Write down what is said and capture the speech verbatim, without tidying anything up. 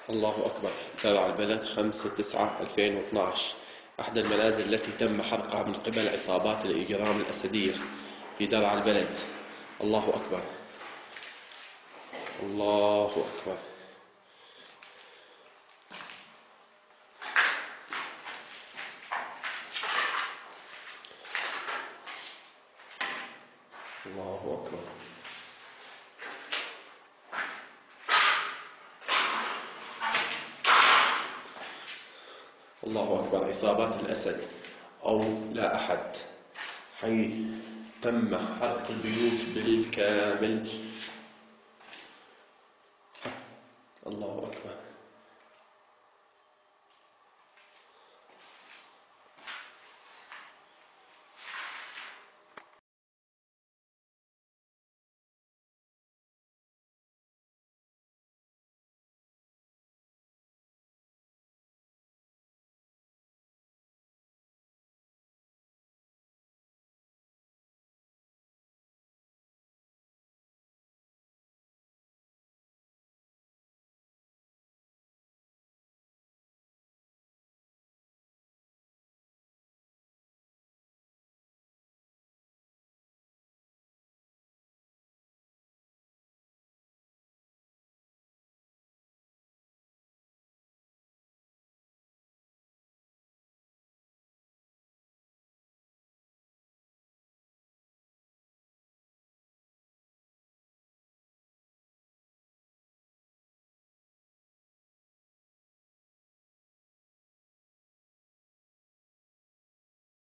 الله أكبر. درع البلد خمسة تسعة ألفين واثنعش. أحد المنازل التي تم حرقها من قبل عصابات الإجرام الأسدية في درع البلد. الله أكبر. الله أكبر. الله أكبر. الله أكبر. عصابات الأسد أو لا أحد، حي تم حرق البيوت بالكامل